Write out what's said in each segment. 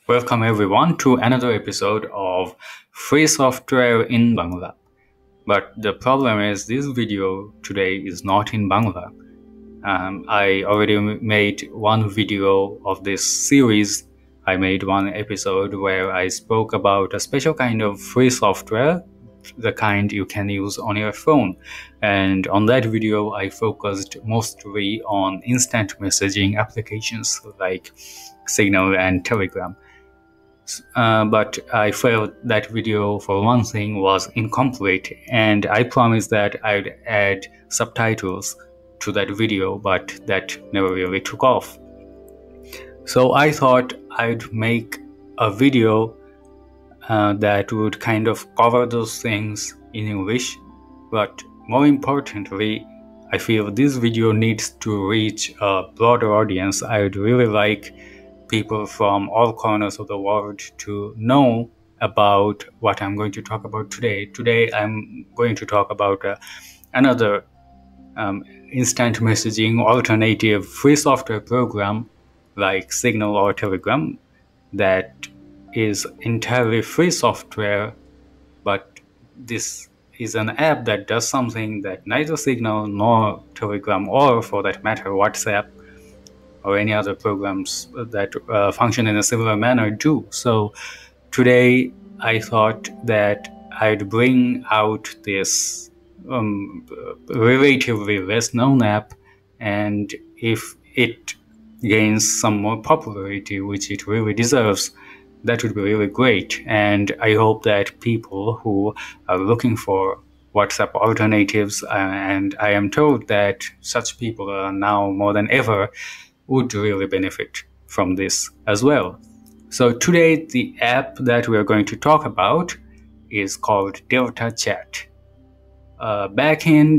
Welcome everyone to another episode of Free Software in Bangla. But the problem is this video today is not in Bangla. I already made one video of this series. I made one episode where I spoke about a special kind of free software, the kind you can use on your phone. And on that video, I focused mostly on instant messaging applications like Signal and Telegram. But I felt that video, for one thing, was incomplete, and I promised that I'd add subtitles to that video, but that never really took off. So I thought I'd make a video that would kind of cover those things in English, but more importantly, I feel this video needs to reach a broader audience. I would really like people from all corners of the world to know about what I'm going to talk about today. Today, I'm going to talk about another instant messaging alternative free software program like Signal or Telegram that is entirely free software, but this is an app that does something that neither Signal nor Telegram, or for that matter WhatsApp or any other programs that function in a similar manner do. So today I thought that I'd bring out this relatively less known app, and if it gains some more popularity, which it really deserves, that would be really great. And I hope that people who are looking for WhatsApp alternatives, and I am told that such people are now more than ever, would really benefit from this as well. So today, the app that we are going to talk about is called Delta Chat. Back in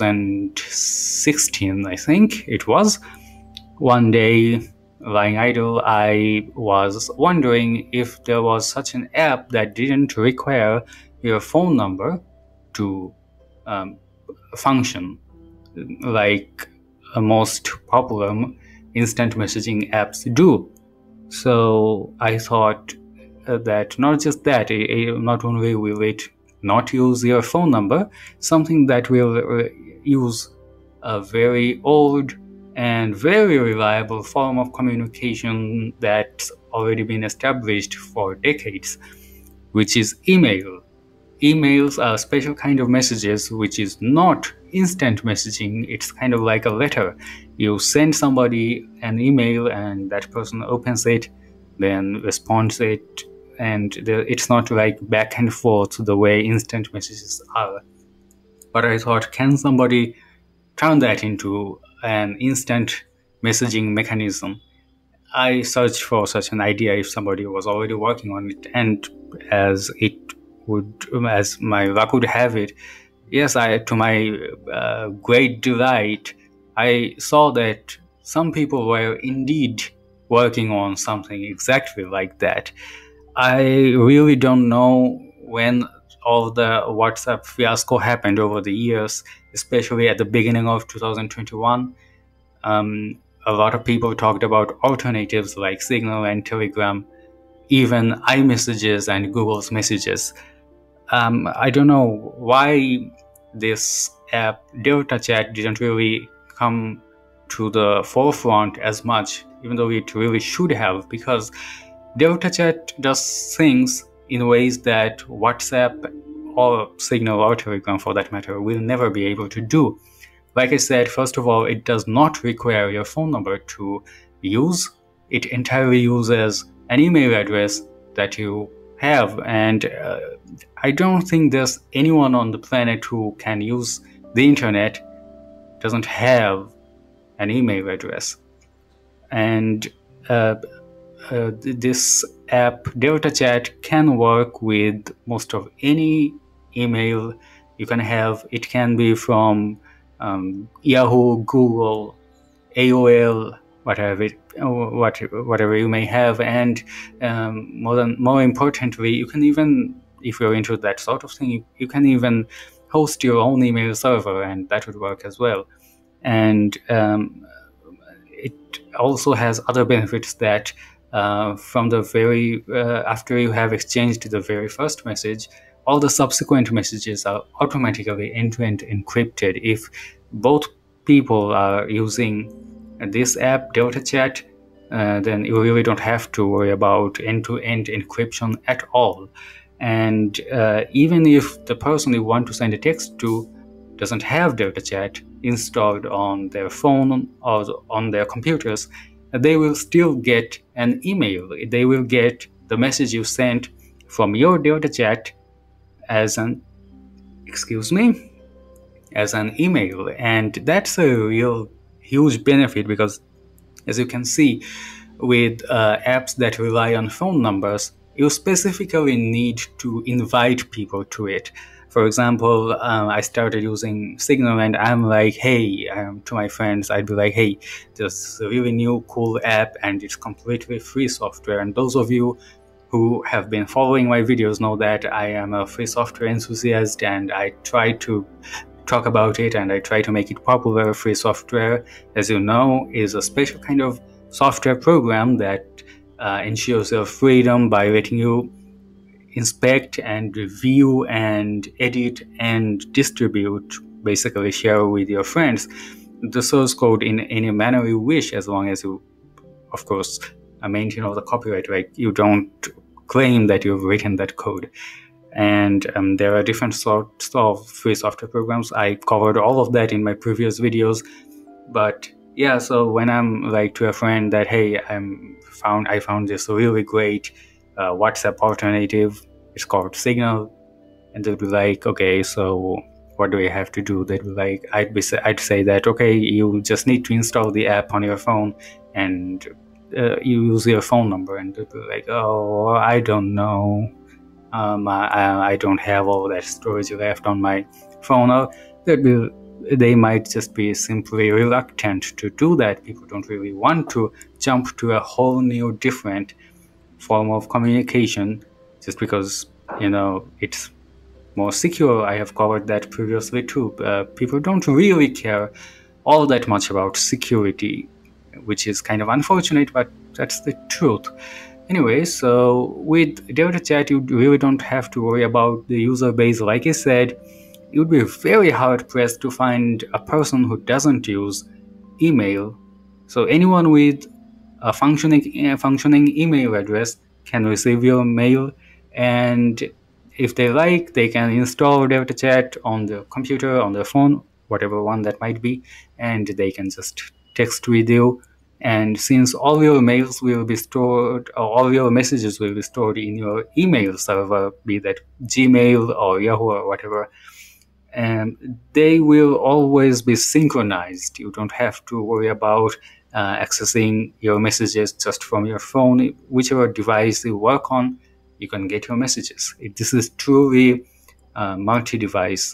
2016, I think it was, one day, lying idle, I was wondering if there was such an app that didn't require your phone number to function, like most popular instant messaging apps do. So I thought that not just that, not only will it not use your phone number, something that will use a very old and very reliable form of communication that's already been established for decades, which is email. Emails are a special kind of messages which is not instant messaging. It's kind of like a letter. You send somebody an email and that person opens it, then responds it, and it's not like back and forth the way instant messages are. But I thought, can somebody turn that into an instant messaging mechanism? I searched for such an idea if somebody was already working on it, and as my luck would have it, yes, to my great delight, I saw that some people were indeed working on something exactly like that. I really don't know when all the WhatsApp fiasco happened over the years, especially at the beginning of 2021. A lot of people talked about alternatives like Signal and Telegram, even iMessages and Google's Messages. I don't know why this app, Delta Chat, didn't really come to the forefront as much, even though it really should have, because Delta Chat does things in ways that WhatsApp or Signal or Telegram, for that matter, will never be able to do. Like I said, first of all, it does not require your phone number to use. It entirely uses an email address that you have, and I don't think there's anyone on the planet who can use the internet doesn't have an email address. And this app, Delta Chat, can work with most of any email you can have. It can be from Yahoo, Google, AOL, whatever you may have, and more importantly, you can even, if you're into that sort of thing, you can even host your own email server, and that would work as well. And it also has other benefits that from the very after you have exchanged the very first message, all the subsequent messages are automatically end-to-end encrypted. If both people are using this app, Delta Chat, then you really don't have to worry about end-to-end encryption at all. And even if the person you want to send a text to doesn't have Delta Chat installed on their phone or on their computers, they will still get an email. They will get the message you sent from your Delta Chat as an email. And that's a real huge benefit, because as you can see, with apps that rely on phone numbers, you specifically need to invite people to it. For example, I started using Signal, and I'm like, hey, to my friends, I'd be like, hey, there's a really new cool app and it's completely free software. And those of you who have been following my videos know that I am a free software enthusiast, and I try to talk about it and I try to make it popular. Free software, as you know, is a special kind of software program that ensures your freedom by letting you inspect and review and edit and distribute, basically share with your friends, the source code in any manner you wish, as long as you, of course, maintain all the copyright. Like, you don't claim that you've written that code. And there are different sorts of free software programs. I covered all of that in my previous videos. But yeah, so when I'm like to a friend that, hey, I found this really great WhatsApp alternative, it's called Signal, and they'll be like, okay, so what do I have to do? They'd be like, I'd say that, okay, you just need to install the app on your phone, and you use your phone number. And they'll be like, oh, I don't know. I don't have all that storage left on my phone. Or they might just be simply reluctant to do that. People don't really want to jump to a whole new different form of communication just because, it's more secure. I have covered that previously too. People don't really care all that much about security, which is kind of unfortunate, but that's the truth. Anyway, so with Delta Chat, you really don't have to worry about the user base. Like I said, it would be very hard pressed to find a person who doesn't use email. So anyone with a functioning email address can receive your mail, and if they like, they can install Delta Chat on their computer, on their phone, whatever one that might be, and they can just text with you. And since all your mails will be stored, or all your messages will be stored in your email server, be that Gmail or Yahoo or whatever, they will always be synchronized. You don't have to worry about accessing your messages just from your phone. Whichever device you work on, you can get your messages. This is truly multi-device.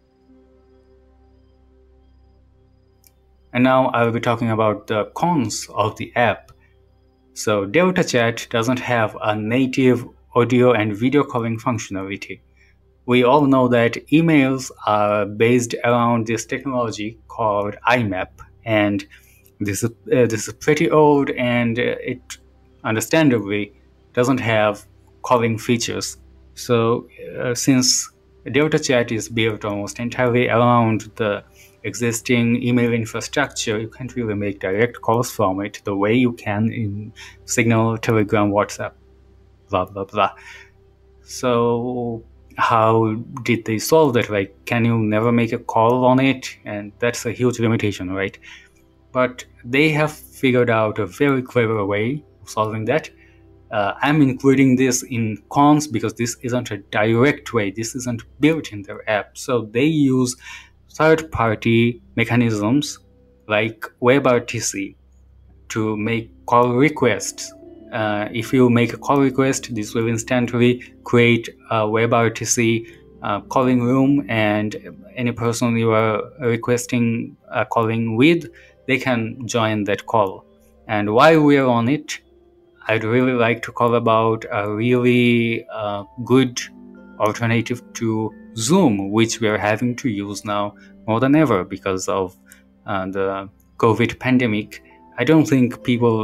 And now I will be talking about the cons of the app. So Delta Chat doesn't have a native audio and video calling functionality. We all know that emails are based around this technology called IMAP, and this is pretty old, and it understandably doesn't have calling features. So since Delta Chat is built almost entirely around the existing email infrastructure, you can't really make direct calls from it the way you can in Signal, Telegram, WhatsApp, blah, blah, blah. So how did they solve that? Like, can you never make a call on it? And that's a huge limitation, right? But they have figured out a very clever way of solving that. I'm including this in cons because this isn't a direct way. This isn't built in their app. So they use third-party mechanisms like WebRTC to make call requests. If you make a call request, this will instantly create a WebRTC calling room, and any person you are requesting calling with, they can join that call. And while we are on it, I'd really like to call about a really good alternative to Zoom, which we are having to use now more than ever because of the COVID pandemic. I don't think people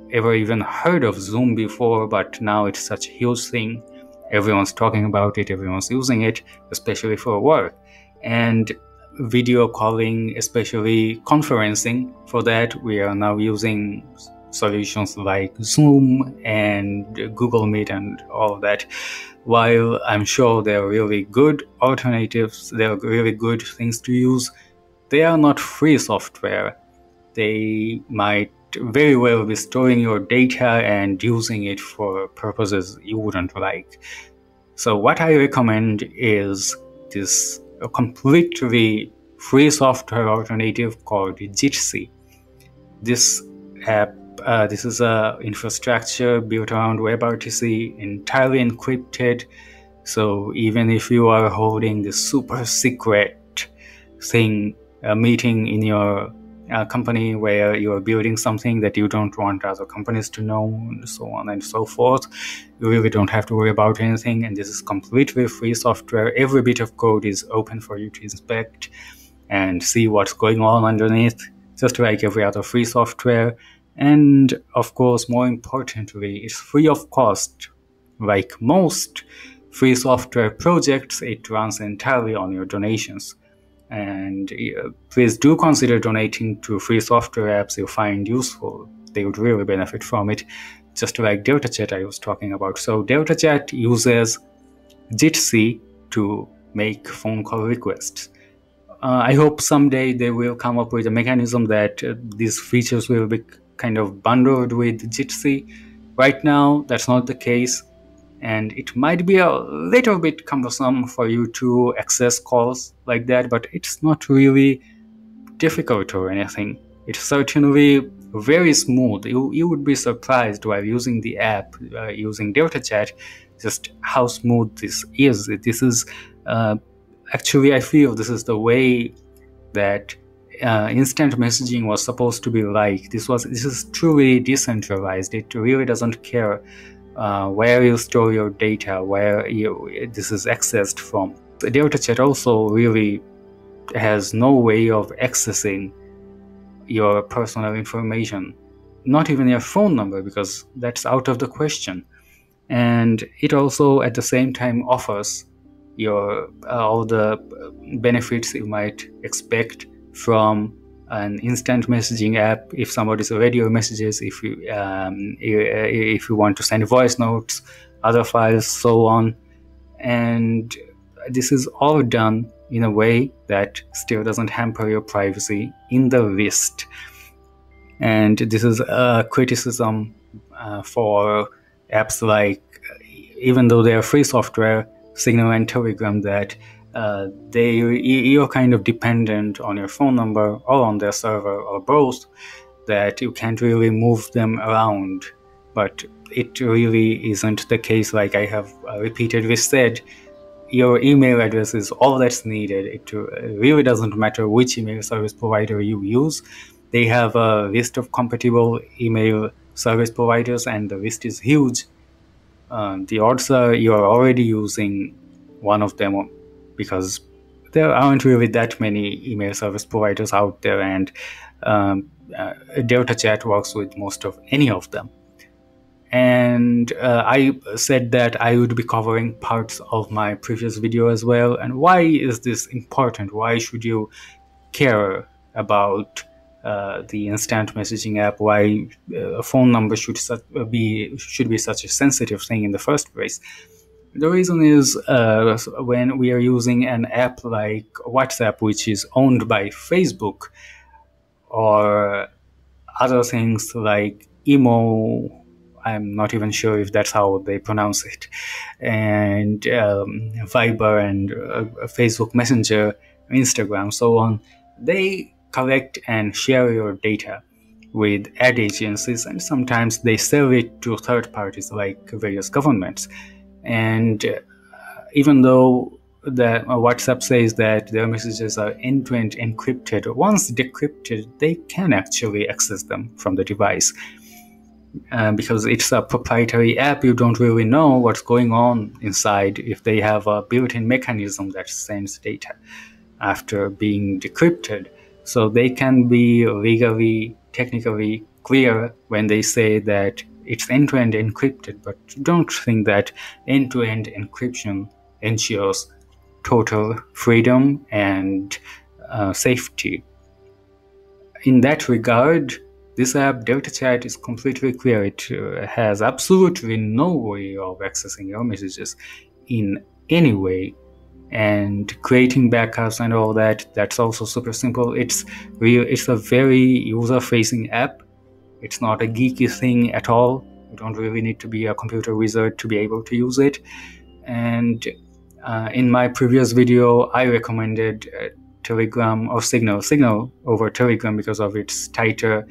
ever even heard of Zoom before, but now it's such a huge thing. Everyone's talking about it, everyone's using it, especially for work. And video calling, especially conferencing, for that we are now using solutions like Zoom and Google Meet and all of that. While I'm sure they're really good alternatives, they're really good things to use, they are not free software. They might very well be storing your data and using it for purposes you wouldn't like. So what I recommend is this completely free software alternative called Jitsi. This app, this is a infrastructure built around WebRTC, entirely encrypted. So even if you are holding this super secret thing, a meeting in your company where you are building something that you don't want other companies to know, and so on and so forth, you really don't have to worry about anything. And this is completely free software. Every bit of code is open for you to inspect and see what's going on underneath, just like every other free software. And of course, more importantly, it's free of cost. Like most free software projects, it runs entirely on your donations. And please do consider donating to free software apps you find useful. They would really benefit from it, just like DeltaChat I was talking about. So DeltaChat uses Jitsi to make phone call requests. I hope someday they will come up with a mechanism that these features will be kind of bundled with Jitsi. Right now, that's not the case, and it might be a little bit cumbersome for you to access calls like that, but it's not really difficult or anything. It's certainly very smooth. You would be surprised while using the app, using DeltaChat, just how smooth this is. This is actually, I feel this is the way that instant messaging was supposed to be like. This is truly decentralized. It really doesn't care where you store your data, where this is accessed from. The DeltaChat also really has no way of accessing your personal information, not even your phone number, because that's out of the question. And it also at the same time offers your all the benefits you might expect from an instant messaging app. If somebody's already your messages, if you want to send voice notes, other files, so on. And this is all done in a way that still doesn't hamper your privacy in the least. And this is a criticism for apps like, even though they are free software, Signal and Telegram, that you're kind of dependent on your phone number or on their server or both, that you can't really move them around. But it really isn't the case. Like I have repeatedly said, your email address is all that's needed. It really doesn't matter which email service provider you use. They have a list of compatible email service providers, and the list is huge. The odds are you are already using one of them, because there aren't really that many email service providers out there, and DeltaChat works with most of any of them. And I said that I would be covering parts of my previous video as well. And why is this important? Why should you care about the instant messaging app? Why a phone number should be such a sensitive thing in the first place? The reason is when we are using an app like WhatsApp, which is owned by Facebook, or other things like Imo, I'm not even sure if that's how they pronounce it, and Viber and Facebook Messenger, Instagram, so on, they collect and share your data with ad agencies, and sometimes they sell it to third parties like various governments. And even though the WhatsApp says that their messages are end-to-end encrypted, once decrypted, they can actually access them from the device. Because it's a proprietary app, you don't really know what's going on inside if they have a built-in mechanism that sends data after being decrypted. So they can be legally, technically clear when they say that it's end-to-end encrypted, but don't think that end-to-end encryption ensures total freedom and safety. In that regard, this app DeltaChat is completely clear. It has absolutely no way of accessing your messages in any way, and creating backups and all that, that's also super simple. It's a very user-facing app. It's not a geeky thing at all. You don't really need to be a computer wizard to be able to use it. And in my previous video, I recommended Telegram or Signal over Telegram because of its tighter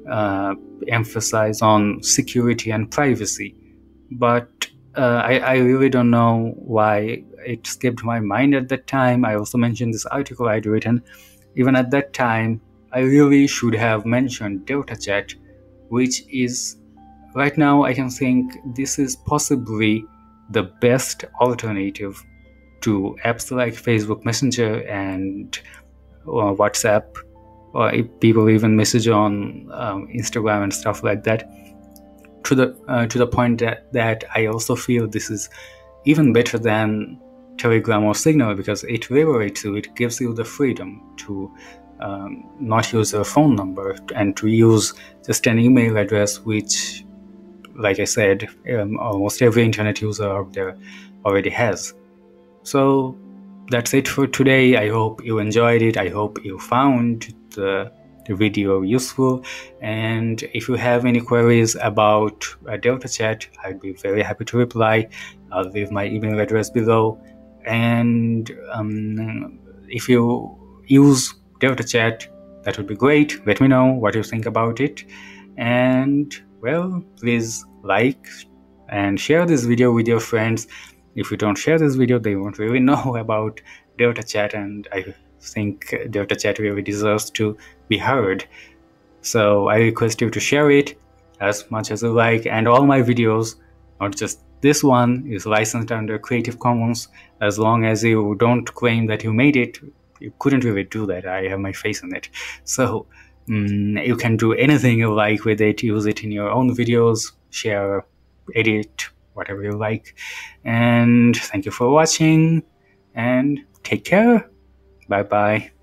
emphasis on security and privacy. But I really don't know why it skipped my mind at that time. I also mentioned this article I'd written. Even at that time, I really should have mentioned DeltaChat, which is, right now I can think this is possibly the best alternative to apps like Facebook Messenger and WhatsApp, or if people even message on Instagram and stuff like that, to the point that I also feel this is even better than Telegram or Signal, because it liberates you. It gives you the freedom to not use a phone number and to use just an email address, which, like I said, almost every internet user out there already has. So that's it for today. I hope you enjoyed it. I hope you found the video useful, and if you have any queries about DeltaChat, I'd be very happy to reply. I'll leave my email address below, and if you use DeltaChat, that would be great. Let me know what you think about it, and well, please like and share this video with your friends. If you don't share this video, they won't really know about DeltaChat, and I think DeltaChat really deserves to be heard. So I request you to share it as much as you like, and all my videos, not just this one, is licensed under Creative Commons. As long as you don't claim that you made it, you couldn't really do that. I have my face in it. So you can do anything you like with it, use it in your own videos, share, edit, whatever you like. And thank you for watching, and take care. Bye bye.